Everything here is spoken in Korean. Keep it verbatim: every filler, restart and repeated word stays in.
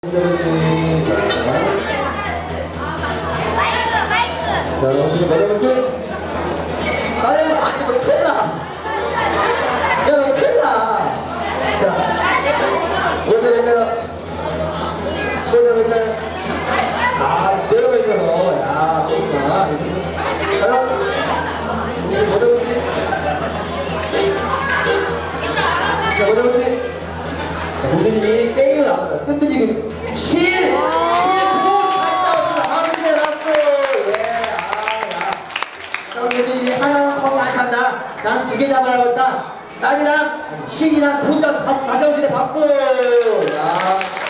자, 지금 몇 번째? 나는 뭐 아직 뭐 큰일 나. 야, 너 큰일 나. 자, 뭐죠, 뭐죠? 뭐죠, 뭐죠? 아, 내려가 있어. 야, 그렇구나. 자, 뭐죠, 뭐지? 자, 뭐죠, 뭐지? 고객님이 게임을 나왔다. 뜬뜨지고 실! 하나만 거기 안 찬다. 난 두 개 잡아야겠다. 딸이랑 실이랑 돈 좀 가져오시네 받고. 야.